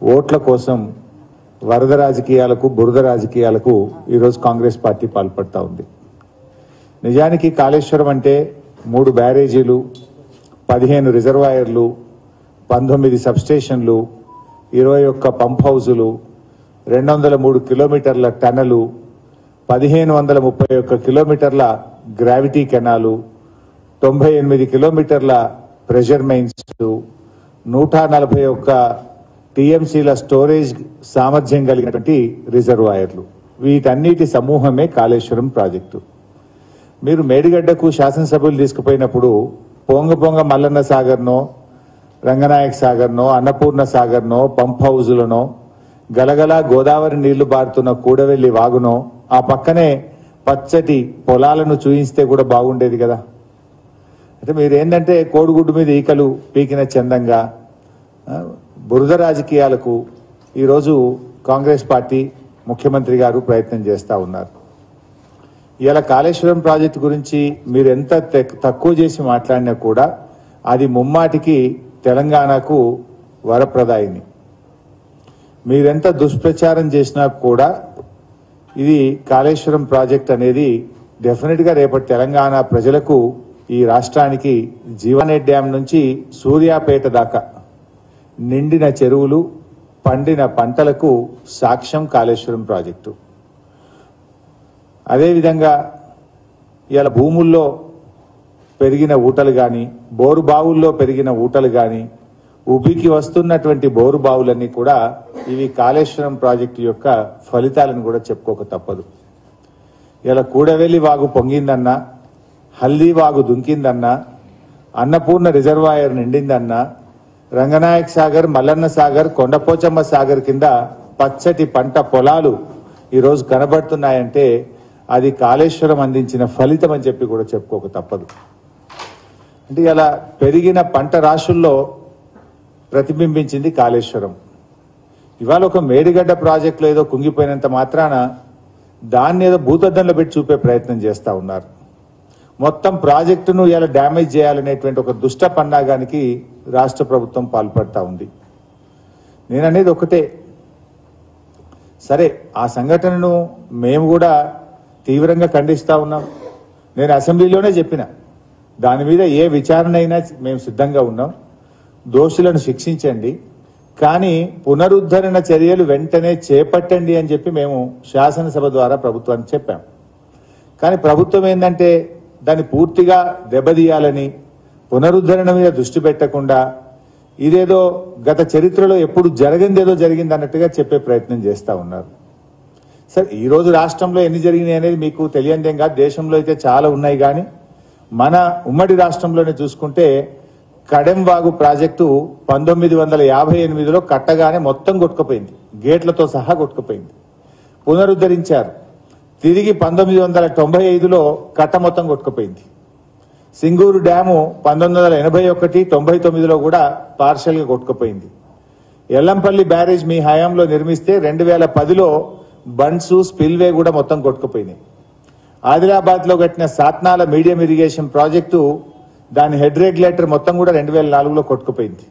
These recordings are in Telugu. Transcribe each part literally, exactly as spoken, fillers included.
ఓట్ల కోసం వరద రాజకీయాలకు బురద రాజకీయాలకు ఈరోజు కాంగ్రెస్ పార్టీ పాల్పడతా ఉంది. నిజానికి కాళేశ్వరం అంటే మూడు బ్యారేజీలు, పదిహేను రిజర్వాయర్లు, పంతొమ్మిది సబ్స్టేషన్లు, ఇరవై ఒక్క పంప్ హౌజులు, రెండు వందల మూడు కిలోమీటర్ల టనలు, పదిహేను వందల ముప్పై ఒక్క కిలోమీటర్ల గ్రావిటీ కెనాలు, తొంభై ఎనిమిది కిలోమీటర్ల ప్రెషర్ మైన్స్, నూట నలభై ఒక్క టీఎంసీల స్టోరేజ్ సామర్థ్యం కలిగినటువంటి రిజర్వాయర్లు, వీటన్నిటి సమూహమే కాళేశ్వరం ప్రాజెక్టు. మీరు మేడిగడ్డకు శాసనసభ్యులు తీసుకుపోయినప్పుడు పొంగ పొంగ మల్లన్న సాగర్నో, రంగనాయక సాగర్నో, అన్నపూర్ణ సాగర్నో, పంప్ హౌజులనో, గలగల గోదావరి నీళ్లు బారుతున్న కూడవెల్లి వాగునో, ఆ పక్కనే పచ్చటి పొలాలను చూయిస్తే కూడా బాగుండేది కదా. అంటే మీరేంటంటే కోడిగుడ్డు మీద ఈకలు పీకిన చందంగా బురద రాజకీయాలకు ఈరోజు కాంగ్రెస్ పార్టీ ముఖ్యమంత్రి గారు ప్రయత్నం చేస్తూ ఉన్నారు. ఇలా కాళేశ్వరం ప్రాజెక్టు గురించి మీరు ఎంత తక్కువ చేసి మాట్లాడినా కూడా అది ముమ్మాటికి తెలంగాణకు వరప్రదాయిని. మీరెంత దుష్ప్రచారం చేసినా కూడా ఇది కాళేశ్వరం ప్రాజెక్ట్ అనేది డెఫినెట్గా రేపటి తెలంగాణ ప్రజలకు, ఈ రాష్ట్రానికి జీవనెట్ డ్యాం నుంచి సూర్యాపేట దాకా నిండిన చెరువులు, పండిన పంటలకు సాక్ష్యం కాళేశ్వరం ప్రాజెక్టు. అదేవిధంగా ఇలా భూముల్లో పెరిగిన ఊటలు కానీ, బోరు బావుల్లో పెరిగిన ఊటలు కానీ, ఉబికి వస్తున్నటువంటి బోరు బావులన్నీ కూడా ఇవి కాళేశ్వరం ప్రాజెక్టు యొక్క ఫలితాలను కూడా చెప్పుకోక తప్పదు. ఇలా కూడవెల్లి వాగు పొంగిందన్నా, హల్దీ వాగు దుంకిందన్నా, అన్నపూర్ణ రిజర్వాయర్ నిండిందన్నా, రంగనాయక సాగర్, మల్లన్న సాగర్, కొండపోచమ్మ సాగర్ కింద పచ్చటి పంట పొలాలు ఈరోజు కనబడుతున్నాయంటే అది కాళేశ్వరం అందించిన ఫలితం అని చెప్పి కూడా చెప్పుకోక తప్పదు. అంటే ఇలా పెరిగిన పంట రాశుల్లో ప్రతిబింబించింది కాళేశ్వరం. ఇవాళ ఒక మేడిగడ్డ ప్రాజెక్టులో ఏదో కుంగిపోయినంత మాత్రాన దాన్ని ఏదో భూతద్దంలో పెట్టి చూపే ప్రయత్నం చేస్తూ ఉన్నారు. మొత్తం ప్రాజెక్టును ఇలా డ్యామేజ్ చేయాలనేటువంటి ఒక దుష్ట పన్నాగానికి రాష్ట్ర ప్రభుత్వం పాల్పడతా ఉంది. నేను అనేది ఒకటే, సరే ఆ సంఘటనను మేము కూడా తీవ్రంగా ఖండిస్తూ ఉన్నాం. నేను అసెంబ్లీలోనే చెప్పిన దాని మీద ఏ విచారణ అయినా మేము సిద్ధంగా ఉన్నాం. దోషులను శిక్షించండి, కానీ పునరుద్ధరణ చర్యలు వెంటనే చేపట్టండి అని చెప్పి మేము శాసనసభ ద్వారా ప్రభుత్వానికి చెప్పాం. కానీ ప్రభుత్వం ఏంటంటే దాన్ని పూర్తిగా దెబ్బతీయాలని, పునరుద్ధరణ మీద దృష్టి పెట్టకుండా ఇదేదో గత చరిత్రలో ఎప్పుడు జరిగిందేదో జరిగింది అన్నట్టుగా చెప్పే ప్రయత్నం చేస్తూ ఉన్నారు. సరే ఈరోజు రాష్ట్రంలో ఎన్ని జరిగినాయి అనేది మీకు తెలియందేం కాదు, దేశంలో అయితే చాలా ఉన్నాయి. కానీ మన ఉమ్మడి రాష్ట్రంలోనే చూసుకుంటే కడెంవాగు ప్రాజెక్టు పంతొమ్మిది వందల యాభై ఎనిమిదిలో కట్టగానే మొత్తం కొట్టుకుపోయింది, గేట్లతో సహా కొట్టుకుపోయింది. పునరుద్ధరించారు, తిరిగి పంతొమ్మిది వందల తొంభై ఐదులో కట్ట మొత్తం కొట్టుకుపోయింది. సింగూరు డ్యాము పంతొమ్మిది వందల ఎనభై ఒకటి తొంభై తొమ్మిదిలో కూడా పార్షల్గా కొట్టుకుపోయింది. ఎల్లంపల్లి బ్యారేజ్ మీ హయాంలో నిర్మిస్తే రెండు వేల పదిలో బండ్సు స్పిల్వే కూడా మొత్తం కొట్టుకుపోయినాయి. ఆదిలాబాద్లో కట్టిన సాత్నాల మీడియం ఇరిగేషన్ ప్రాజెక్టు దాని హెడ్ రెగ్యులేటర్ మొత్తం కూడా రెండు వేల నాలుగులో కొట్టుకుపోయింది.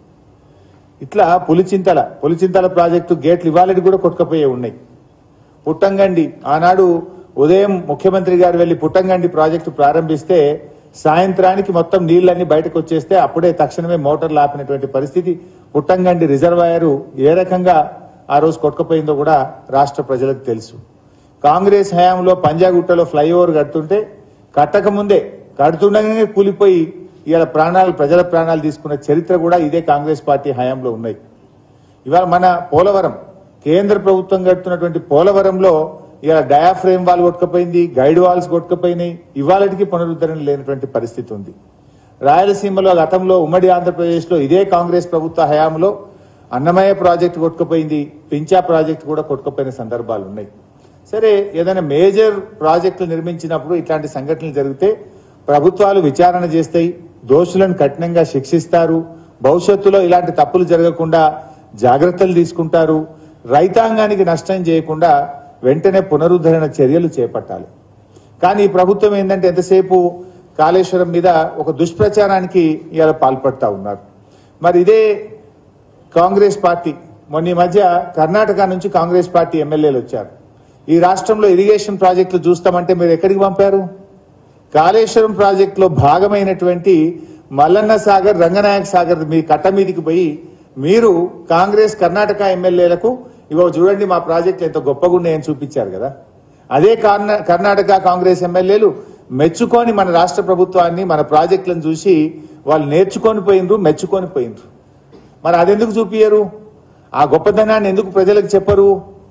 ఇట్లా పులిచింతల పులిచింతల ప్రాజెక్టు గేట్లు ఇవాళకి కూడా కొట్టుకుపోయే ఉన్నాయి. పుట్టంగండి ఆనాడు ఉదయం ముఖ్యమంత్రి గారు వెళ్లి పుట్టంగండి ప్రాజెక్టు ప్రారంభిస్తే సాయంత్రానికి మొత్తం నీళ్లన్నీ బయటకు వచ్చేస్తే అప్పుడే తక్షణమే మోటార్లు ఆపినటువంటి పరిస్థితి. పుట్టంగండి రిజర్వాయరు ఏ రకంగా ఆ రోజు కొట్టుకుపోయిందో కూడా రాష్ట్ర ప్రజలకు తెలుసు. కాంగ్రెస్ హయాంలో పంజాగుట్టలో ఫ్లైఓవర్ కడుతుంటే కట్టక ముందే కడుతుండగానే కూలిపోయి ఇవాళ ప్రాణాలు ప్రజల ప్రాణాలు తీసుకున్న చరిత్ర కూడా ఇదే కాంగ్రెస్ పార్టీ హయాంలో ఉన్నాయి. ఇవాళ మన పోలవరం కేంద్ర ప్రభుత్వం కడుతున్నటువంటి పోలవరంలో ఇవాళ డయాఫ్రేమ్ వాల్ కొట్టుకుపోయింది, గైడ్ వాల్స్ కొట్టుకుపోయినాయి, ఇవాళకి పునరుద్ధరణ లేనటువంటి పరిస్థితి ఉంది. రాయలసీమలో గతంలో ఉమ్మడి ఆంధ్రప్రదేశ్లో ఇదే కాంగ్రెస్ ప్రభుత్వ హయాంలో అన్నమయ్య ప్రాజెక్టు కొట్టుకుపోయింది, పించా ప్రాజెక్టు కూడా కొట్టుకుపోయిన సందర్భాలు ఉన్నాయి. సరే ఏదైనా మేజర్ ప్రాజెక్టులు నిర్మించినప్పుడు ఇట్లాంటి సంఘటనలు జరిగితే ప్రభుత్వాలు విచారణ చేస్తాయి, దోషులను కఠినంగా శిక్షిస్తారు, భవిష్యత్తులో ఇలాంటి తప్పులు జరగకుండా జాగ్రత్తలు తీసుకుంటారు, రైతాంగానికి నష్టం చేయకుండా వెంటనే పునరుద్ధరణ చర్యలు చేపట్టాలి. కానీ ఈ ప్రభుత్వం ఏంటంటే ఎంతసేపు కాళేశ్వరం మీద ఒక దుష్ప్రచారానికి ఇలా పాల్పడతా ఉన్నారు. మరి ఇదే కాంగ్రెస్ పార్టీ మొన్న ఈ మధ్య కర్ణాటక నుంచి కాంగ్రెస్ పార్టీ ఎమ్మెల్యేలు వచ్చారు. ఈ రాష్ట్రంలో ఇరిగేషన్ ప్రాజెక్టులు చూస్తామంటే మీరు ఎక్కడికి పంపారు? కాళేశ్వరం ప్రాజెక్టులో భాగమైనటువంటి మల్లన్న సాగర్, రంగనాయక సాగర్ మీ కట్ట మీదికి పోయి మీరు కాంగ్రెస్ కర్ణాటక ఎమ్మెల్యేలకు ఇగో చూడండి మా ప్రాజెక్టులు ఎంత గొప్పగా ఉన్నాయని చూపించారు కదా. అదే కర్ణాటక కాంగ్రెస్ ఎమ్మెల్యేలు మెచ్చుకొని మన రాష్ట్ర ప్రభుత్వాన్ని, మన ప్రాజెక్టులను చూసి వాళ్ళు నేర్చుకొని పోయినరు, మెచ్చుకొని పోయినరు. మరి అదెందుకు చూపించరు? ఆ గొప్పదనాన్ని ఎందుకు ప్రజలకు చెప్పరు?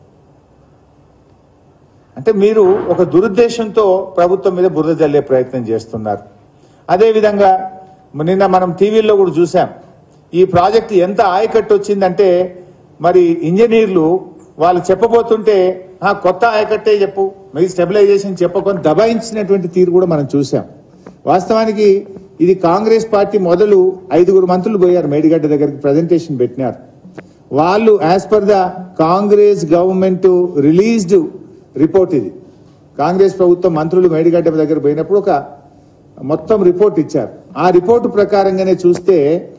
అంటే మీరు ఒక దురుద్దేశంతో ప్రభుత్వం మీద బురద జల్లే ప్రయత్నం చేస్తున్నారు. అదేవిధంగా నిన్న మనం టీవీల్లో కూడా చూసాం. ఈ ప్రాజెక్టు ఎంత ఆయకట్టు వచ్చిందంటే మరి ఇంజనీర్లు వాళ్ళు చెప్పబోతుంటే కొత్త ఆయకట్టే చెప్పు, మీ స్టెబిలైజేషన్ చెప్పకొని దబాయించినటువంటి తీరు కూడా మనం చూసాం. వాస్తవానికి ఇది కాంగ్రెస్ పార్టీ మొదలు ఐదుగురు మంత్రులు పోయారు మేడిగడ్డ దగ్గరికి, ప్రజెంటేషన్ పెట్టినారు. వాళ్ళు as per the Congress government released report, ఇది కాంగ్రెస్ ప్రభుత్వం మంత్రులు మేడిగడ్డ దగ్గర పోయినప్పుడు ఒక మొత్తం రిపోర్ట్ ఇచ్చారు. ఆ రిపోర్టు ప్రకారంగానే చూస్తే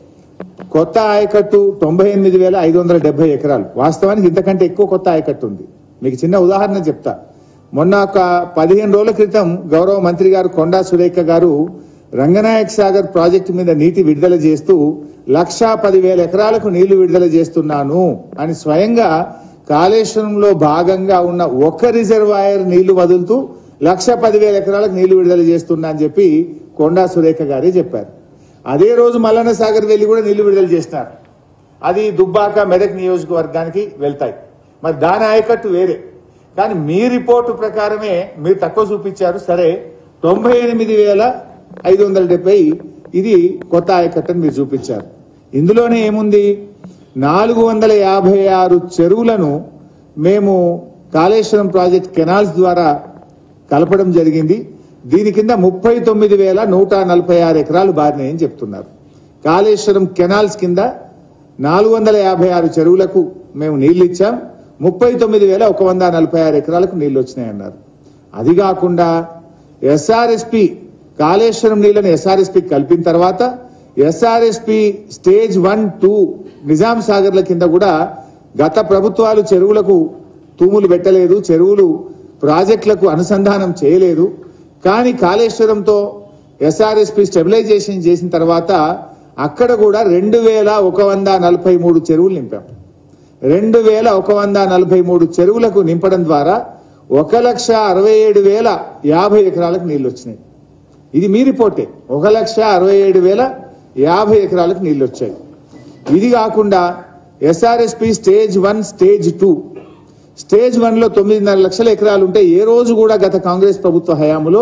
కొత్త ఆయకట్టు తొంభై ఎనిమిది వేల ఐదు వందల డెబ్బై ఎకరాలు. వాస్తవానికి ఇంతకంటే ఎక్కువ కొత్త ఆయకట్టు ఉంది. మీకు చిన్న ఉదాహరణ చెప్తా. మొన్న ఒక పదిహేను రోజుల క్రితం గౌరవ మంత్రి గారు కొండా సురేఖ గారు రంగనాయక సాగర్ ప్రాజెక్టు మీద నీటి విడుదల చేస్తూ లక్షా పదివేల ఎకరాలకు నీళ్లు విడుదల చేస్తున్నాను అని స్వయంగా కాళేశ్వరంలో భాగంగా ఉన్న ఒక్క రిజర్వాయర్ నీళ్లు వదులుతూ లక్ష పదివేల ఎకరాలకు నీళ్లు విడుదల చేస్తున్నా అని చెప్పి కొండా సురేఖ గారే చెప్పారు. అదే రోజు మల్లన్న సాగర్ వెళ్లి కూడా నీళ్లు విడుదల చేస్తున్నారు. అది దుబ్బాక, మెదక్ నియోజకవర్గానికి వెళ్తాయి. మరి దాని ఆయకట్టు వేరే. కానీ మీ రిపోర్టు ప్రకారమే మీరు తక్కువ చూపించారు. సరే, తొంభై ఎనిమిది వేల ఐదు వందల డెబ్బై ఇది కొత్త ఆయకట్టని మీరు చూపించారు. ఇందులోనే ఏముంది? నాలుగు వందల యాభై ఆరు చెరువులను మేము కాళేశ్వరం ప్రాజెక్ట్ కెనాల్స్ ద్వారా కలపడం జరిగింది. దీని కింద ముప్పై తొమ్మిది వేల నూట నలభై ఆరు ఎకరాలు బారినాయని చెప్తున్నారు. కాళేశ్వరం కెనాల్స్ కింద నాలుగు వందల యాభై ఆరు చెరువులకు మేము నీళ్లు ఇచ్చాం, ముప్పై తొమ్మిది వేల ఒక వంద నలభై ఆరు ఎకరాలకు నీళ్లు వచ్చినాయన్నారు. అది కాకుండా ఎస్ఆర్ఎస్పి కాళేశ్వరం నీళ్లను ఎస్ఆర్ఎస్పి కలిపిన తర్వాత SRSP stage one two Nizam సాగర్ల కింద కూడా గత ప్రభుత్వాలు చెరువులకు తూములు పెట్టలేదు, చెరువులు ప్రాజెక్టులకు అనుసంధానం చేయలేదు. కానీ కాళేశ్వరంతో ఎస్ఆర్ఎస్పి స్టెబిలైజేషన్ చేసిన తర్వాత అక్కడ కూడా రెండు వేల ఒక వంద నలభై మూడు చెరువులు నింపాం. రెండు వేల ఒక వంద నలభై మూడు చెరువులకు నింపడం ద్వారా ఒక లక్ష అరవై ఏడు వేల యాభై ఎకరాలకు నీళ్లు వచ్చినాయి. ఇది మీ రిపోర్టే. ఒక లక్ష అరవై ఏడు వేల యాభై ఎకరాలకు నీళ్లు వచ్చాయి. ఇది కాకుండా SRSP stage one, stage two. Stage one లో తొమ్మిదిన్నర లక్షల ఎకరాలు ఉంటే ఏ రోజు కూడా గత కాంగ్రెస్ ప్రభుత్వ హయాంలో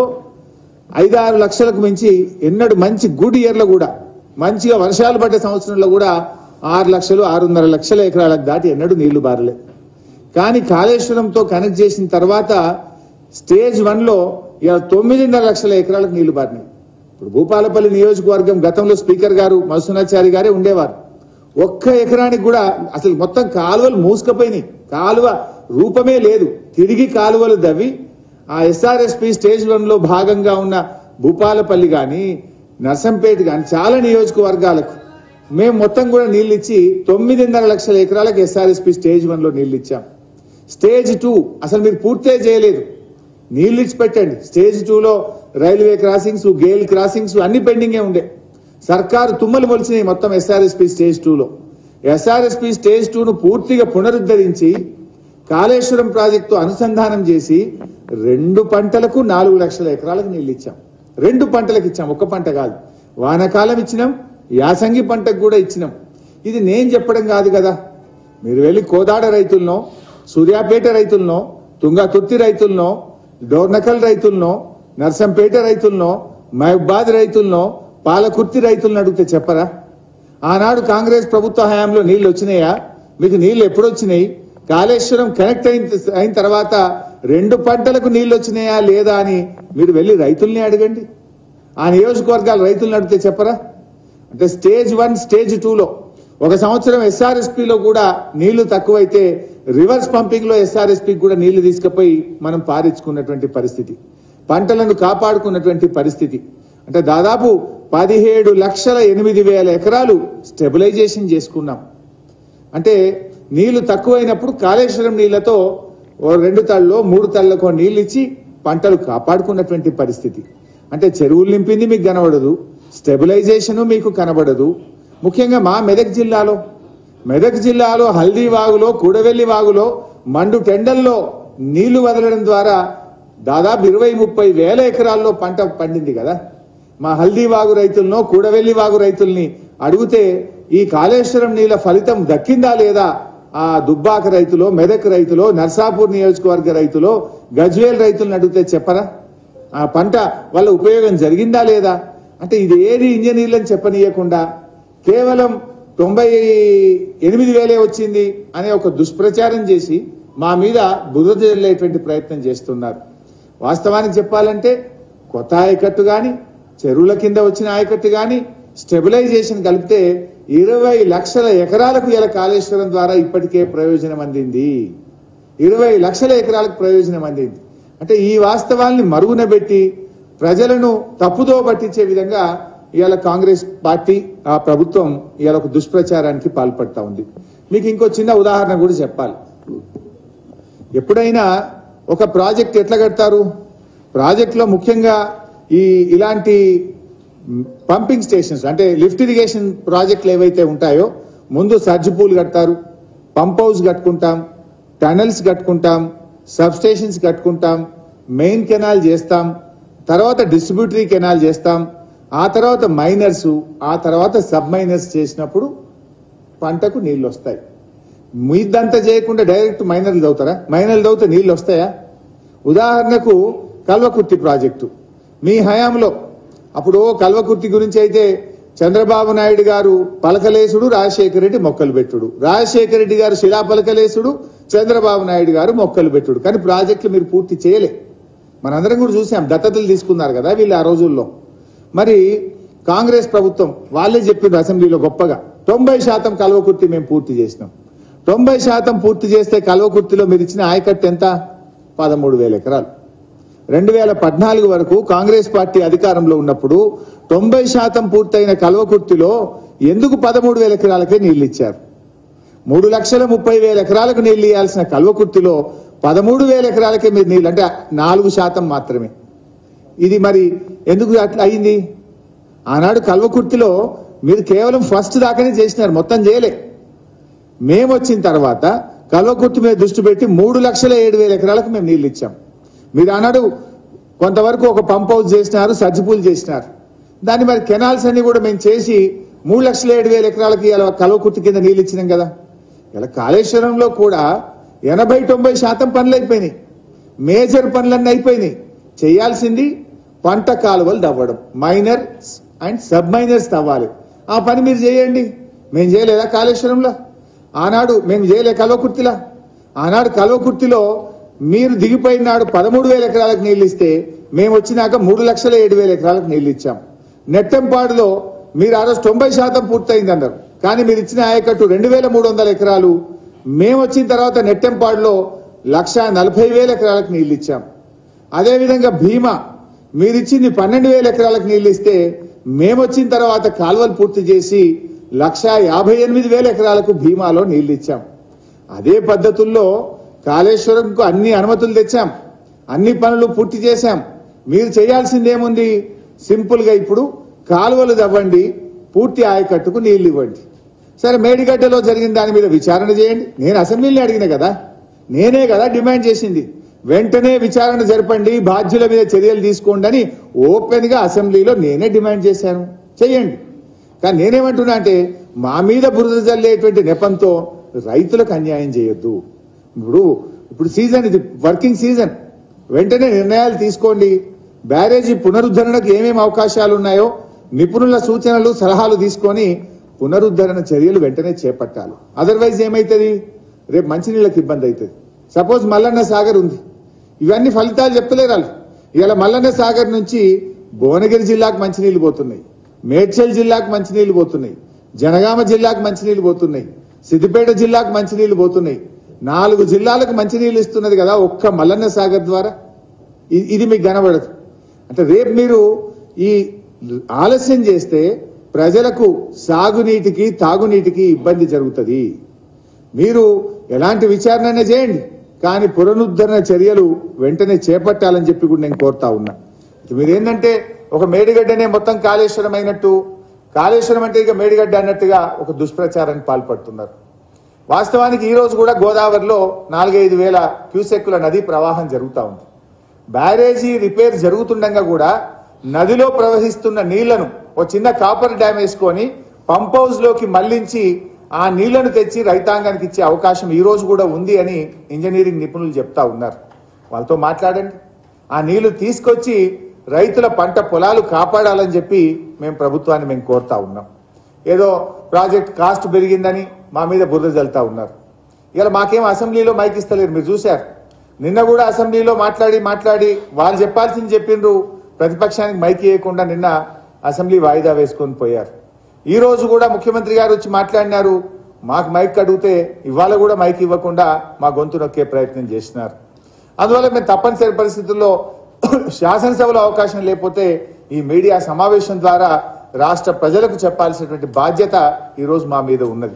ఐదారు లక్షలకు మించి ఎన్నడు మంచి గుడ్ ఇయర్ లో కూడా మంచిగా వర్షాలు పడ్డ సంవత్సరంలో కూడా ఆరు లక్షలు ఆరున్నర లక్షల ఎకరాలకు దాటి ఎన్నడూ నీళ్లు బారలే. కానీ కాళేశ్వరంతో కనెక్ట్ చేసిన తర్వాత స్టేజ్ వన్ లో ఇలా తొమ్మిదిన్నర లక్షల ఎకరాలకు నీళ్లు బారినాయి. ఇప్పుడు భూపాలపల్లి నియోజకవర్గం గతంలో స్పీకర్ గారు మధుసూనాచారి గారే ఉండేవారు. ఒక్క ఎకరానికి కూడా అసలు మొత్తం కాలువలు మూసుకపోయినాయి, కాలువ రూపమే లేదు. తిరిగి కాలువలు దవ్వి ఆ ఎస్ఆర్ఎస్పి స్టేజ్ వన్ లో భాగంగా ఉన్న భూపాలపల్లి గాని, నర్సంపేట గాని చాలా నియోజకవర్గాలకు మేము మొత్తం కూడా నీళ్లు ఇచ్చి తొమ్మిదిన్నర లక్షల ఎకరాలకు ఎస్ఆర్ఎస్పి స్టేజ్ వన్ లో నీళ్లు ఇచ్చాం. స్టేజ్ టూ అసలు మీరు పూర్తే చేయలేదు, నీళ్లు ఇచ్చి పెట్టండి. స్టేజ్ టూలో రైల్వే క్రాసింగ్స్, గేల్ క్రాసింగ్స్ అన్ని పెండింగే ఉండే. సర్కారు తుమ్మలు మొలిచినాయి మొత్తం ఎస్ఆర్ఎస్పి స్టేజ్ టూలో. ఎస్ఆర్ఎస్పి స్టేజ్ టూను పూర్తిగా పునరుద్ధరించి కాళేశ్వరం ప్రాజెక్టు అనుసంధానం చేసి రెండు పంటలకు నాలుగు లక్షల ఎకరాలకు నీళ్లు ఇచ్చాం. రెండు పంటలకు ఇచ్చాం, ఒక్క పంట కాదు. వానాకాలం ఇచ్చినాం, యాసంగి పంటకు కూడా ఇచ్చినాం. ఇది నేను చెప్పడం కాదు కదా. మీరు వెళ్ళి కోదాడ రైతులను, సూర్యాపేట రైతులను, తుంగతుర్తి రైతులను, డోర్నకల్ రైతులను, నర్సంపేట రైతులను, మహబాద్ రైతులను, పాలకుర్తి రైతులను అడిగితే చెప్పరా? ఆనాడు కాంగ్రెస్ ప్రభుత్వ హయాంలో నీళ్లు వచ్చినాయా? మీకు నీళ్లు ఎప్పుడు వచ్చినాయి? కాళేశ్వరం కనెక్ట్ అయిన అయిన తర్వాత రెండు పంటలకు నీళ్లు వచ్చినాయా లేదా అని మీరు వెళ్ళి రైతుల్ని అడగండి. ఆ నియోజకవర్గాల రైతులను అడిగితే చెప్పరా? అంటే స్టేజ్ వన్, స్టేజ్ టూలో ఒక సంవత్సరం ఎస్ఆర్ఎస్పీలో కూడా నీళ్లు తక్కువైతే రివర్స్ పంపింగ్ లో ఎస్ఆర్ఎస్పీకి కూడా నీళ్లు తీసుకుపోయి మనం పారించుకున్నటువంటి పరిస్థితి, పంటలను కాపాడుకున్నటువంటి పరిస్థితి. అంటే దాదాపు పదిహేడు లక్షల ఎనిమిది వేల ఎకరాలు స్టెబిలైజేషన్ చేసుకున్నాం. అంటే నీళ్లు తక్కువైనప్పుడు కాళేశ్వరం నీళ్లతో ఓ రెండు తళ్ళలో మూడు తళ్ళకో నీళ్ళు ఇచ్చి పంటలు కాపాడుకున్నటువంటి పరిస్థితి. అంటే చెరువులు నింపింది మీకు కనబడదు, స్టెబిలైజేషన్ మీకు కనబడదు. ముఖ్యంగా మా మెదక్ జిల్లాలో మెదక్ జిల్లాలో హల్దీ వాగులో కూడవెల్లి వాగులో మండు టెండల్లో నీళ్లు వదలడం ద్వారా దాదాపు ఇరవై ముప్పై వేల ఎకరాల్లో పంట పండింది కదా. మా హల్దీ వాగు రైతులను కూడవెల్లి వాగు రైతుల్ని అడిగితే ఈ కాళేశ్వరం నీళ్ల ఫలితం దక్కిందా లేదా ఆ దుబ్బాక రైతులో, మెదక్ రైతులో, నర్సాపూర్ నియోజకవర్గ రైతులో, గజ్వేల్ రైతులను అడిగితే చెప్పరా ఆ పంట వల్ల ఉపయోగం జరిగిందా లేదా? అంటే ఇది ఏది ఇంజనీర్లను చెప్పనీయకుండా కేవలం తొంభై ఎనిమిది వేలే వచ్చింది అనే ఒక దుష్ప్రచారం చేసి మా మీద బురద జల్లేటువంటి ప్రయత్నం చేస్తున్నారు. వాస్తవానికి చెప్పాలంటే కొత్త ఆయకట్టు గాని, చెరువుల కింద వచ్చిన ఆయకట్టు గాని, స్టెబిలైజేషన్ కలిపితే ఇరవై లక్షల ఎకరాలకు ఇలా కాళేశ్వరం ద్వారా ఇప్పటికే ప్రయోజనం అందింది. ఇరవై లక్షల ఎకరాలకు ప్రయోజనం అందింది. అంటే ఈ వాస్తవాల్ని మరుగున పెట్టి ప్రజలను తప్పుదో పట్టించే విధంగా ఇవాళ కాంగ్రెస్ పార్టీ ఆ ప్రభుత్వం ఇవాళ ఒక దుష్ప్రచారానికి పాల్పడతా ఉంది. మీకు ఇంకో చిన్న ఉదాహరణ కూడా చెప్పాలి. ఎప్పుడైనా ఒక ప్రాజెక్ట్ ఎట్లా కడతారు? ప్రాజెక్టులో ముఖ్యంగా ఈ ఇలాంటి పంపింగ్ స్టేషన్స్ అంటే లిఫ్ట్ ఇరిగేషన్ ప్రాజెక్టులు ఏవైతే ఉంటాయో ముందు సర్జ్ పూల్ కడతారు, పంప్ హౌస్ కట్టుకుంటాం, టనల్స్ కట్టుకుంటాం, సబ్ స్టేషన్స్ కట్టుకుంటాం, మెయిన్ కెనాల్ చేస్తాం, తర్వాత డిస్ట్రిబ్యూటరీ కెనాల్ చేస్తాం, ఆ తర్వాత మైనర్స్, ఆ తర్వాత సబ్ మైనర్స్ చేసినప్పుడు పంటకు నీళ్లు వస్తాయి. మీదంతా చేయకుండా డైరెక్ట్ మైనర్లు దవుతారా? మైనర్లు దవ్వుతే నీళ్లు వస్తాయా? ఉదాహరణకు కల్వకుర్తి ప్రాజెక్టు మీ హయాంలో, అప్పుడు కల్వకుర్తి గురించి అయితే చంద్రబాబు నాయుడు గారు పలకలేసుడు, రాజశేఖర రెడ్డి మొక్కలు పెట్టుడు, రాజశేఖర రెడ్డి గారు శిలా పలకలేసుడు, చంద్రబాబు నాయుడు గారు మొక్కలు పెట్టుడు. కానీ ప్రాజెక్టులు మీరు పూర్తి చేయలే. మనందరం కూడా చూసాం, దత్తతలు తీసుకున్నారు కదా వీళ్ళు ఆ రోజుల్లో. మరి కాంగ్రెస్ ప్రభుత్వం వాళ్ళే చెప్పిండ్రు అసెంబ్లీలో గొప్పగా, తొంభై శాతం కల్వకుర్తి మేము పూర్తి చేసినాం. తొంభై శాతం పూర్తి చేస్తే కల్వకుర్తిలో మీరు ఇచ్చిన ఆయకట్టు ఎంత? పదమూడు వేల ఎకరాలు. రెండు వేల పద్నాలుగు వరకు కాంగ్రెస్ పార్టీ అధికారంలో ఉన్నప్పుడు తొంభై శాతం పూర్తయిన కల్వకుర్తిలో ఎందుకు పదమూడు వేల ఎకరాలకే నీళ్లు ఇచ్చారు? మూడు లక్షల ముప్పై వేల ఎకరాలకు నీళ్లు ఇవ్వాల్సిన కల్వకుర్తిలో పదమూడు వేల ఎకరాలకే మీరు నీళ్ళు, అంటే నాలుగు శాతం మాత్రమే. ఇది మరి ఎందుకు అట్లా అయింది? ఆనాడు కల్వకుర్తిలో మీరు కేవలం ఫస్ట్ దాకానే చేసినారు, మొత్తం చేయలే. మేము వచ్చిన తర్వాత కల్వకుర్తి మీద దృష్టి పెట్టి మూడు లక్షల ఏడు వేల ఎకరాలకు మేము నీళ్లు ఇచ్చాం. మీరు ఆనాడు కొంతవరకు ఒక పంప్ హౌస్ చేసినారు, సర్జిపూల్ చేసినారు. దాన్ని మరి కెనాల్స్ అన్ని కూడా మేము చేసి మూడు లక్షల ఏడు వేల ఎకరాలకి ఇలా కల్వకుర్తి కింద నీళ్ళు ఇచ్చినాం కదా. ఇలా కాళేశ్వరంలో కూడా ఎనభై తొంభై శాతం పనులు అయిపోయినాయి, మేజర్ పనులన్నీ అయిపోయినాయి. చేయాల్సింది పంట కాలువలు తవ్వడం, మైనర్స్ అండ్ సబ్ మైనర్స్ తవ్వాలి. ఆ పని మీరు చేయండి. మేము చేయలేదా కాళేశ్వరంలో? ఆనాడు మేము చేయలే కల్వకుర్తిలా? ఆనాడు కల్వకుర్తిలో మీరు దిగిపోయిన నాడు పదమూడు వేల ఎకరాలకు నీళ్లు ఇస్తే మేము వచ్చినాక మూడు లక్షల ఏడు వేల ఎకరాలకు నీళ్లు ఇచ్చాం. నెట్టెంపాడులో మీరు ఆ రోజు తొంభై శాతం పూర్తయింది అన్నారు, కానీ మీరు ఇచ్చిన ఆయకట్టు రెండు వేల మూడు వందల ఎకరాలు. మేము వచ్చిన తర్వాత నెట్టెంపాడులో లక్ష నలభై వేల ఎకరాలకు నీళ్లు ఇచ్చాం. అదేవిధంగా భీమా మీరిచ్చింది పన్నెండు వేల ఎకరాలకు నీళ్లు ఇస్తే మేము వచ్చిన తర్వాత కాలువలు పూర్తి చేసి లక్ష యాభై ఎనిమిది వేల ఎకరాలకు భీమాలో నీళ్లు ఇచ్చాం. అదే పద్ధతుల్లో కాళేశ్వరంకు అన్ని అనుమతులు తెచ్చాం, అన్ని పనులు పూర్తి చేశాం. మీరు చేయాల్సిందేముంది? సింపుల్ గా ఇప్పుడు కాలువలు తవ్వండి, పూర్తి ఆయకట్టుకు నీళ్లు ఇవ్వండి. సరే, మేడిగడ్డలో జరిగిన దాని మీద విచారణ చేయండి. నేను అసెంబ్లీని అడిగిన కదా, నేనే కదా డిమాండ్ చేసింది. వెంటనే విచారణ జరపండి, బాధ్యుల మీద చర్యలు తీసుకోండి అని ఓపెన్ గా అసెంబ్లీలో నేనే డిమాండ్ చేశాను. చెయ్యండి. కానీ నేనేమంటున్నా అంటే మా మీద బురద జల్లేటువంటి నెపంతో రైతులకు అన్యాయం చేయొద్దు. ఇప్పుడు ఇప్పుడు సీజన్, ఇది వర్కింగ్ సీజన్. వెంటనే నిర్ణయాలు తీసుకోండి. బ్యారేజీ పునరుద్ధరణకు ఏమేమి అవకాశాలు ఉన్నాయో నిపుణుల సూచనలు సలహాలు తీసుకొని పునరుద్ధరణ చర్యలు వెంటనే చేపట్టాలి. అదర్వైజ్ ఏమైతుంది? రేపు మంచినీళ్ళకి ఇబ్బంది అవుతుంది. సపోజ్ మల్లన్న సాగర్ ఉంది, ఇవన్నీ ఫలితాలు చెప్తలేరు వాళ్ళు. ఇవాళ మల్లన్న సాగర్ నుంచి భువనగిరి జిల్లాకు మంచినీళ్లు పోతున్నాయి, మేడ్చల్ జిల్లాకు మంచినీళ్లు పోతున్నాయి, జనగామ జిల్లాకు మంచినీళ్లు పోతున్నాయి, సిద్దిపేట జిల్లాకు మంచినీళ్లు పోతున్నాయి. నాలుగు జిల్లాలకు మంచినీళ్లు ఇస్తున్నది కదా ఒక్క మల్లన్న సాగర్ ద్వారా. ఇది మీకు కనబడదు. అంటే రేపు మీరు ఈ ఆలస్యం చేస్తే ప్రజలకు సాగునీటికి తాగునీటికి ఇబ్బంది జరుగుతుంది. మీరు ఎలాంటి విచారణ చేయండి, కానీ పునరుద్ధరణ చర్యలు వెంటనే చేపట్టాలని చెప్పి కూడా నేను కోరుతా ఉన్నా. మీరేంటంటే ఒక మేడిగడ్డనే మొత్తం కాళేశ్వరం అయినట్టు, కాళేశ్వరం అంటే ఇక మేడిగడ్డ అన్నట్టుగా ఒక దుష్ప్రచారానికి పాల్పడుతున్నారు. వాస్తవానికి ఈ రోజు కూడా గోదావరిలో నాలుగైదు వేల క్యూసెక్కుల నదీ ప్రవాహం జరుగుతూ ఉంది. బ్యారేజీ రిపేర్ జరుగుతుండగా కూడా నదిలో ప్రవహిస్తున్న నీళ్లను ఒక చిన్న కాపర్ డ్యామ్ వేసుకొని పంప్ హౌస్ లోకి మళ్లించి ఆ నీళ్లను తెచ్చి రైతాంగానికి ఇచ్చే అవకాశం ఈ రోజు కూడా ఉంది అని ఇంజనీరింగ్ నిపుణులు చెప్తా ఉన్నారు. వాళ్ళతో మాట్లాడండి. ఆ నీళ్లు తీసుకొచ్చి రైతుల పంట పొలాలు కాపాడాలని చెప్పి మేము ప్రభుత్వాన్ని మేము కోరుతా ఉన్నాం. ఏదో ప్రాజెక్ట్ కాస్ట్ పెరిగిందని మా మీద బురద జల్తా ఉన్నారు. ఇలా మాకేం అసెంబ్లీలో మైక్ ఇస్తలేరు, మీరు చూశారు. నిన్న కూడా అసెంబ్లీలో మాట్లాడి మాట్లాడి వాళ్ళు చెప్పాల్సింది చెప్పిండ్రు, ప్రతిపక్షానికి మైక్ ఇవ్వకుండా నిన్న అసెంబ్లీ వాయిదా వేసుకొని పోయారు. ఈ రోజు కూడా ముఖ్యమంత్రి గారు వచ్చి మాట్లాడినారు, మాకు మైక్ అడిగితే ఇవాళ కూడా మైక్ ఇవ్వకుండా మా గొంతు నొక్కే ప్రయత్నం చేసినారు. అందువల్ల మేము తప్పనిసరి పరిస్థితుల్లో శాసనసభలో అవకాశం లేకపోతే ఈ మీడియా సమావేశం ద్వారా రాష్ట్ర ప్రజలకు చెప్పాల్సినటువంటి బాధ్యత ఈ రోజు మా మీద ఉన్నది.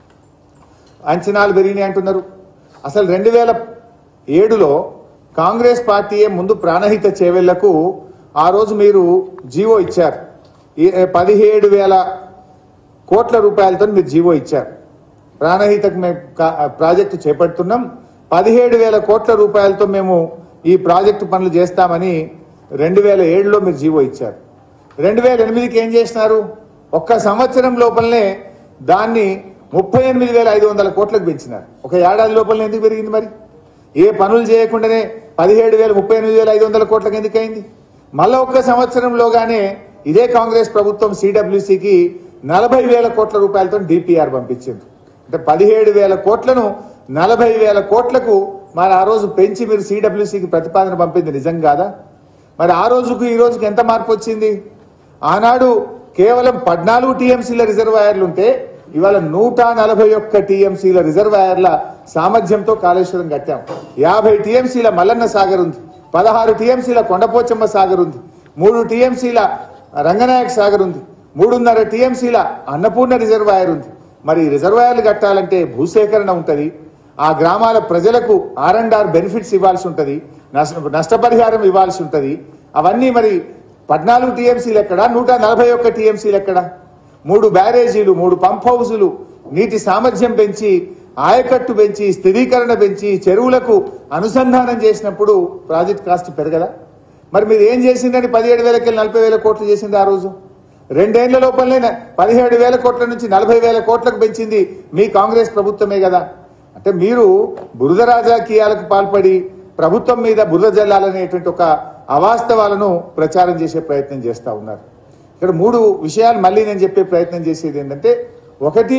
అంచనాలు పెరిగినాయి అంటున్నారు. అసలు రెండు వేల ఏడులో కాంగ్రెస్ పార్టీయే ముందు ప్రాణహిత చేవెళ్లకు ఆ రోజు మీరు జీవో ఇచ్చారు. పదిహేడు వేల కోట్ల రూపాయలతో మీరు జీవో ఇచ్చారు. ప్రాణహితకు మేము ప్రాజెక్టు చేపడుతున్నాం, పదిహేడు వేల కోట్ల రూపాయలతో మేము ఈ ప్రాజెక్టు పనులు చేస్తామని రెండు వేల ఏడులో మీరు జీవో ఇచ్చారు. రెండు వేల ఎనిమిదికి ఏం చేసినారు? ఒక్క సంవత్సరం లోపలనే దాన్ని ముప్పై ఎనిమిది వేల ఐదు వందల కోట్లకు పెంచినారు. ఒక ఏడాది లోపలనే ఎందుకు పెరిగింది? మరి ఏ పనులు చేయకుండానే పదిహేడు వేల ముప్పై ఎనిమిది వేల ఐదు వందల కోట్లకు ఎందుకు అయింది? మళ్ళా ఒక్క సంవత్సరంలోగానే ఇదే కాంగ్రెస్ ప్రభుత్వం సిడబ్ల్యూసీకి నలభై వేల కోట్ల రూపాయలతో డిపిఆర్ పంపించింది. అంటే పదిహేడు వేల కోట్లను నలభై వేల కోట్లకు మరి ఆ రోజు పెంచి మీరు సిడబ్ల్యూసీకి ప్రతిపాదన పంపింది నిజం కాదా? మరి ఆ రోజుకు ఈ రోజుకి ఎంత మార్పు వచ్చింది? ఆనాడు కేవలం పద్నాలుగు టీఎంసీల రిజర్వాయర్లు ఉంటే ఇవాళ నూట నలభై ఒక్క టీఎంసీల రిజర్వాయర్ల సామర్థ్యంతో కాళేశ్వరం కట్టాం. యాభై టీఎంసీల మల్లన్న సాగర్ ఉంది, పదహారు టీఎంసీల కొండపోచమ్మ సాగర్ ఉంది, మూడు టీఎంసీల రంగనాయక సాగర్ ఉంది, మూడున్నర టీఎంసీల అన్నపూర్ణ రిజర్వాయర్ ఉంది. మరి రిజర్వాయర్లు కట్టాలంటే భూసేకరణ ఉంటుంది, ఆ గ్రామాల ప్రజలకు ఆర్ అండ్ ఆర్ బెనిఫిట్స్ ఇవ్వాల్సి ఉంటుంది, నష్టపరిహారం ఇవ్వాల్సి ఉంటుంది. అవన్నీ మరి పద్నాలుగు టీఎంసీలు ఎక్కడ, నూట నలభై ఒక్క టీఎంసీలు ఎక్కడ? మూడు బ్యారేజీలు, మూడు పంప్ హౌజులు, నీటి సామర్థ్యం పెంచి, ఆయకట్టు పెంచి, స్థిరీకరణ పెంచి, చెరువులకు అనుసంధానం చేసినప్పుడు ప్రాజెక్ట్ కాస్ట్ పెరగదా? మరి మీరు ఏం చేసిందని పదిహేడు వేలకి నలభై వేల కోట్లు చేసింది ఆ రోజు? రెండేళ్ల లోపలనే పదిహేడు వేల కోట్ల నుంచి నలభై వేల కోట్లకు పెంచింది మీ కాంగ్రెస్ ప్రభుత్వమే కదా. అంటే మీరు బురద రాజకీయాలకు పాల్పడి ప్రభుత్వం మీద బురద జల్లాలనేటువంటి ఒక అవాస్తవాలను ప్రచారం చేసే ప్రయత్నం చేస్తా ఉన్నారు. ఇక్కడ మూడు విషయాలు మళ్ళీ నేను చెప్పే ప్రయత్నం చేసేది ఏంటంటే, ఒకటి,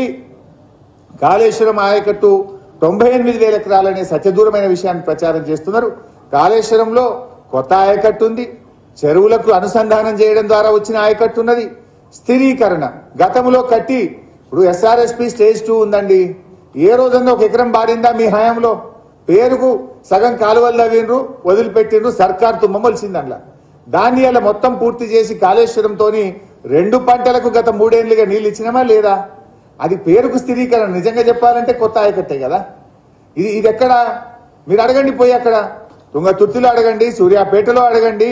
కాళేశ్వరం ఆయకట్టు తొంభై ఎనిమిది వేల ఎకరాలనే సత్యదూరమైన విషయాన్ని ప్రచారం చేస్తున్నారు. కాళేశ్వరంలో కొత్త ఆయకట్టు ఉంది, చెరువులకు అనుసంధానం చేయడం ద్వారా వచ్చిన ఆయకట్టు ఉన్నది, స్థిరీకరణ గతంలో కట్టి, ఇప్పుడు ఎస్ఆర్ఎస్పి స్టేజ్ టూ ఉందండి. ఏ రోజన్నా ఒక ఎకరం బారిందా మీ హయాంలో? పేరుకు సగం కాలువలు తవ్విండ్రు, వదిలిపెట్టిండ్రు, సర్కార్ తుమ్మమలిసింది అందులో. దాన్ని అలా మొత్తం పూర్తి చేసి కాళేశ్వరంతో రెండు పంటలకు గత మూడేళ్లుగా నీళ్ళు ఇచ్చినామా లేదా? అది పేరుకు స్థిరీకరణ. నిజంగా చెప్పాలంటే కొత్త ఆయకట్టే కదా ఇది. ఇది ఎక్కడ మీరు అడగండి, పోయి అక్కడ తుంగతుర్తిలో అడగండి, సూర్యాపేటలో అడగండి,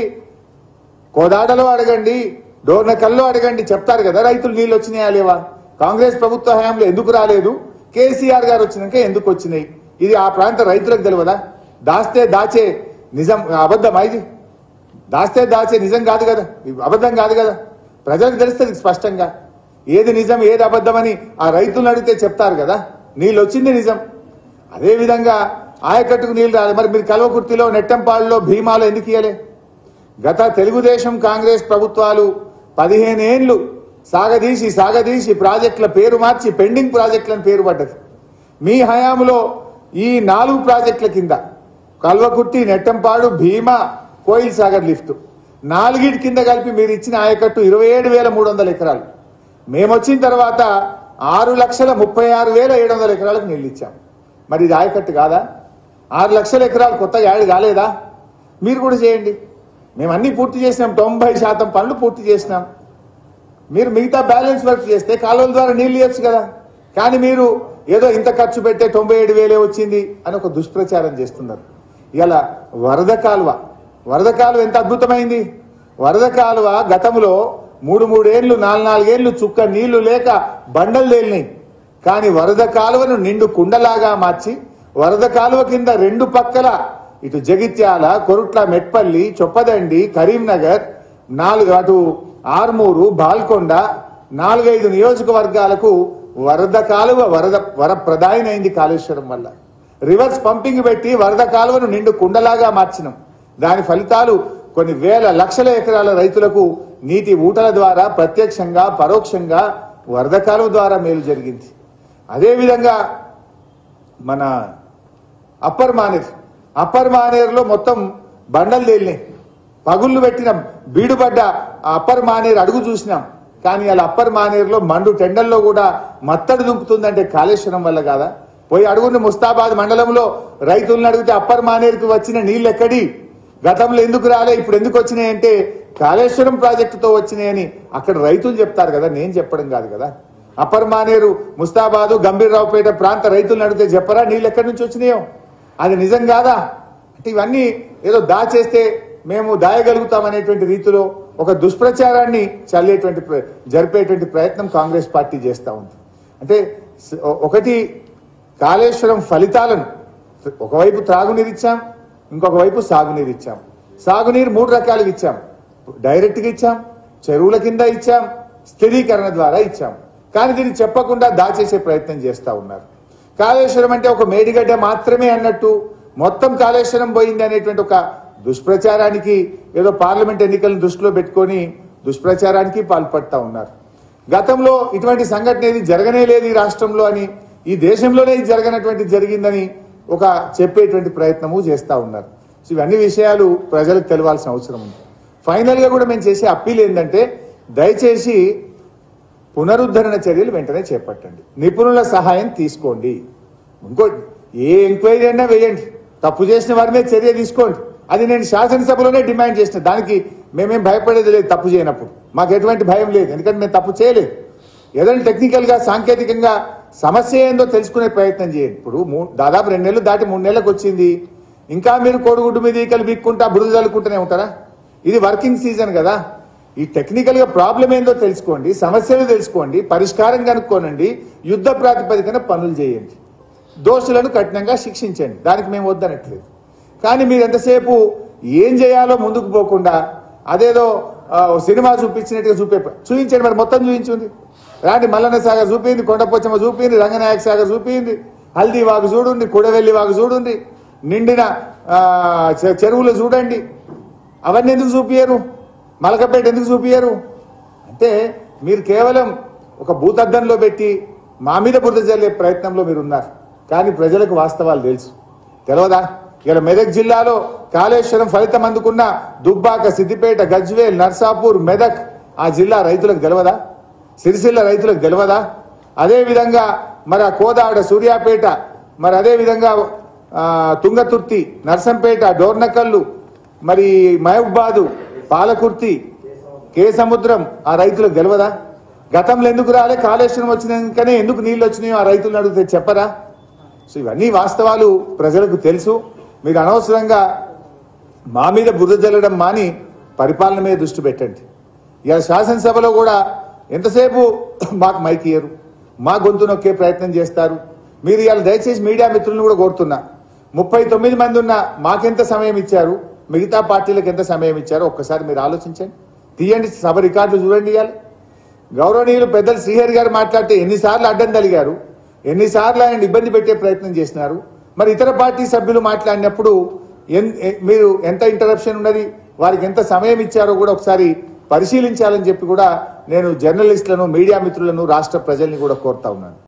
కోదాడలో అడగండి, డోర్నకల్లో అడగండి, చెప్తారు కదా రైతులు నీళ్ళు వచ్చినాయా లేవా. కాంగ్రెస్ ప్రభుత్వ హయాంలో ఎందుకు రాలేదు, కేసీఆర్ గారు వచ్చినాక ఎందుకు వచ్చినాయి, ఇది ఆ ప్రాంత రైతులకు తెలియదా? దాస్తే దాచే నిజం అబద్ధమా? ఇది దాస్తే దాచే నిజం కాదు కదా, అబద్ధం కాదు కదా. ప్రజలకు తెలుస్తుంది స్పష్టంగా ఏది నిజం ఏది అబద్ధమని. ఆ రైతులను అడిగితే చెప్తారు కదా నీళ్ళు వచ్చింది నిజం. అదేవిధంగా ఆయకట్టుకు నీళ్లు రాలేదు. మరి మీరు కల్వకుర్తిలో, నెట్టంపాడులో, భీమాలో ఎందుకు ఇయ్యలే? గత తెలుగుదేశం కాంగ్రెస్ ప్రభుత్వాలు పదిహేను ఏళ్లు సాగదీసి సాగదీసి ప్రాజెక్టుల పేరు మార్చి పెండింగ్ ప్రాజెక్టులను పేరు పడ్డది. మీ హయాంలో ఈ నాలుగు ప్రాజెక్టుల కింద కల్వకుర్తి, నెట్టంపాడు, భీమా, కోయిల్ సాగర్ లిఫ్ట్ నాలుగిటి కింద కలిపి మీరు ఇచ్చిన ఆయకట్టు ఇరవై ఏడు వేల మూడు వందల ఎకరాలు. మేము వచ్చిన తర్వాత ఆరు లక్షల ముప్పై ఆరు వేల ఏడు వందల ఎకరాలకు నీళ్ళు ఇచ్చాం. మరి ఇది ఆయకట్టు కాదా? ఆరు లక్షల ఎకరాలు కొత్తగా యాడ్ కాలేదా? మీరు కూడా చేయండి. మేము అన్ని పూర్తి చేసినాం, తొంభై శాతం పనులు పూర్తి చేసినాం. మీరు మిగతా బ్యాలెన్స్ వర్క్ చేస్తే కాలువల ద్వారా నీళ్ళు ఇవ్వచ్చు కదా. కానీ మీరు ఏదో ఇంత ఖర్చు పెట్టే తొంభై ఏడు వేలే వచ్చింది అని ఒక దుష్ప్రచారం చేస్తున్నారు. ఇలా వరద కాలువ వరద కాలువ ఎంత అద్భుతమైంది. వరద కాలువ గతంలో మూడు మూడేళ్లు నాలుగు నాలుగేళ్లు చుక్క నీళ్లు లేక బండలు తేలినాయి. కానీ వరద కాలువను నిండు కుండలాగా మార్చి వరద కాలువ కింద రెండు పక్కల ఇటు జగిత్యాల, కొరుట్ల, మెట్పల్లి, చొప్పదండి, కరీంనగర్, నాలుగు అటు ఆర్మూరు, బాల్కొండ నాలుగైదు నియోజకవర్గాలకు వరద కాలువ వరద వర ప్రదాయనైంది కాళేశ్వరం వల్ల. రివర్స్ పంపింగ్ పెట్టి వరద కాలువను నిండు కుండలాగా మార్చినాం. దాని ఫలితాలు కొన్ని వేల లక్షల ఎకరాల రైతులకు నీటి ఊటల ద్వారా ప్రత్యక్షంగా పరోక్షంగా వరద కాలువ ద్వారా మేలు జరిగింది. అదేవిధంగా మన అప్పర్ మానేర్ అప్పర్ మానేరులో మొత్తం బండలు తేలినాయి. పగుళ్ళు పెట్టినాం. బీడుపడ్డ అప్పర్ మానేరు అడుగు చూసినాం. కానీ అలా అప్పర్ మానేరులో మండు టెండల్లో కూడా మత్తడి దుంకుతుందంటే కాళేశ్వరం వల్ల కాదా? పోయి అడుగుని ముస్తాబాద్ మండలంలో రైతులను అడిగితే అప్పర్ మానేరుకు వచ్చిన నీళ్ళు ఎక్కడి, గతంలో ఎందుకు రాలే, ఇప్పుడు ఎందుకు వచ్చినాయంటే కాళేశ్వరం ప్రాజెక్టుతో వచ్చినాయని అక్కడ రైతులు చెప్తారు కదా, నేను చెప్పడం కాదు కదా. అప్పర్ మానేరు, ముస్తాబాదు, గంభీరరావుపేట ప్రాంత రైతులను అడిగితే చెప్పరా నీళ్ళు ఎక్కడి నుంచి వచ్చినాయో? అది నిజం కాదా? అంటే ఇవన్నీ ఏదో దాచేస్తే మేము దాయగలుగుతామనేటువంటి రీతిలో ఒక దుష్ప్రచారాన్ని చల్లేటువంటి జరిపేటువంటి ప్రయత్నం కాంగ్రెస్ పార్టీ చేస్తూ ఉంది. అంటే ఒకటి కాళేశ్వరం ఫలితాలను ఒకవైపు త్రాగునీరు ఇచ్చాం, ఇంకొక వైపు సాగునీరు ఇచ్చాం. సాగునీరు మూడు రకాలుగా ఇచ్చాం. డైరెక్ట్గా ఇచ్చాం, చెరువుల కింద ఇచ్చాం, స్థిరీకరణ ద్వారా ఇచ్చాం. కానీ దీన్ని చెప్పకుండా దాచేసే ప్రయత్నం చేస్తూ ఉన్నారు. కాళేశ్వరం అంటే ఒక మేడిగడ్డ మాత్రమే అన్నట్టు మొత్తం కాళేశ్వరం పోయింది అనేటువంటి ఒక దుష్ప్రచారానికి, ఏదో పార్లమెంట్ ఎన్నికలను దృష్టిలో పెట్టుకొని దుష్ప్రచారానికి పాల్పడతా ఉన్నారు. గతంలో ఇటువంటి సంఘటన ఏది జరగనే లేదు ఈ రాష్ట్రంలో అని, ఈ దేశంలోనే ఇది జరగనటువంటి జరిగిందని ఒక చెప్పేటువంటి ప్రయత్నము చేస్తూ ఉన్నారు. సో ఇవన్నీ విషయాలు ప్రజలకు తెలవాల్సిన అవసరం ఉంది. ఫైనల్గా కూడా మేము చేసే అప్పీల్ ఏంటంటే, దయచేసి పునరుద్ధరణ చర్యలు వెంటనే చేపట్టండి, నిపుణుల సహాయం తీసుకోండి. ఇంకోటి, ఏ ఎంక్వైరీ అయినా వేయండి, తప్పు చేసిన వారి మీద చర్య తీసుకోండి. అది నేను శాసనసభలోనే డిమాండ్ చేసిన. దానికి మేమేం భయపడేది లేదు. తప్పు చేయనప్పుడు మాకు ఎటువంటి భయం లేదు, ఎందుకంటే మేము తప్పు చేయలేదు. ఏదైనా టెక్నికల్గా సాంకేతికంగా సమస్య ఏందో తెలుసుకునే ప్రయత్నం చేయండి. ఇప్పుడు దాదాపు రెండు నెలలు దాటి మూడు నెలలకు వచ్చింది, ఇంకా మీరు కోడిగుడ్డు మీద ఈకలు బిక్కుంటా బురద చల్లుకుంటూనే ఉంటారా? ఇది వర్కింగ్ సీజన్ కదా. ఈ టెక్నికల్గా ప్రాబ్లం ఏందో తెలుసుకోండి, సమస్యలు తెలుసుకోండి, పరిష్కారం కనుక్కోనండి, యుద్ధ ప్రాతిపదికన పనులు చేయండి, దోషులను కఠినంగా శిక్షించండి. దానికి మేము వద్దనట్లేదు. కానీ మీరు ఎంతసేపు ఏం చేయాలో ముందుకు పోకుండా అదేదో సినిమా చూపించినట్టుగా చూపే చూపించండి. మరి మొత్తం చూపించింది. రాండి, మల్లన్న సాగర్ చూపింది, కొండపోచమ్మ చూపింది, రంగనాయక సాగర్ చూపింది, హల్దీ వాగు చూడండి, కుడవెల్లి వాగు చూడండి, నిండిన చెరువులు చూడండి. అవన్నీ ఎందుకు చూపించరు? మలకపేట ఎందుకు చూపించరు? అంటే మీరు కేవలం ఒక భూతద్దంలో పెట్టి మా మీద బురద జల్లే ప్రయత్నంలో మీరు ఉన్నారు. కానీ ప్రజలకు వాస్తవాలు తెలుసు. తెలియదా? ఇలా మెదక్ జిల్లాలో కాళేశ్వరం ఫలితం అందుకున్న దుబ్బాక, సిద్దిపేట, గజ్వేల్, నర్సాపూర్, మెదక్ ఆ జిల్లా రైతులకు తెలియదా? సిరిసిల్ల రైతులకు తెలియదా? అదేవిధంగా మరి ఆ కోదాడ, సూర్యాపేట, మరి అదేవిధంగా తుంగతుర్తి, నర్సంపేట, డోర్నకల్లు, మరి మహబూబాదు, పాలకుర్తి, కేసముద్రం ఆ రైతులకు తెలియదా? గతంలో ఎందుకు రాలే? కాళేశ్వరం వచ్చినాకనే ఎందుకు నీళ్ళు వచ్చినాయో ఆ రైతులను అడిగితే చెప్పరా? సో ఇవన్నీ వాస్తవాలు ప్రజలకు తెలుసు. మీరు అనవసరంగా మా మీద బురద జల్లడం మాని పరిపాలన మీద దృష్టి పెట్టండి. ఇలా శాసనసభలో కూడా ఎంతసేపు మాకు మైక్ ఇయ్యరు, మా గొంతు నొక్కే ప్రయత్నం చేస్తారు. మీరు ఇవాళ దయచేసి మీడియా మిత్రులను కూడా కోరుతున్నా, ముప్పై తొమ్మిది మంది ఉన్న మాకెంత సమయం ఇచ్చారు, మిగతా పార్టీలకు ఎంత సమయం ఇచ్చారో ఒక్కసారి మీరు ఆలోచించండి. తీయండి, సభ రికార్డులు చూడండి. ఇవాళ గౌరవనీయులు పెద్దలు శ్రీహరి గారు మాట్లాడితే ఎన్నిసార్లు అడ్డం తలిగారు, ఎన్నిసార్లు ఆయన ఇబ్బంది పెట్టే ప్రయత్నం చేసినారు. మరి ఇతర పార్టీ సభ్యులు మాట్లాడినప్పుడు మీరు ఎంత ఇంటరప్షన్ ఉన్నది, వారికి ఎంత సమయం ఇచ్చారో కూడా ఒకసారి పరిశీలించాలని చెప్పి కూడా నేను జర్నలిస్టులను, మీడియా మిత్రులను, రాష్ట్ర ప్రజల్ని కూడా కోరుతా ఉన్నాను.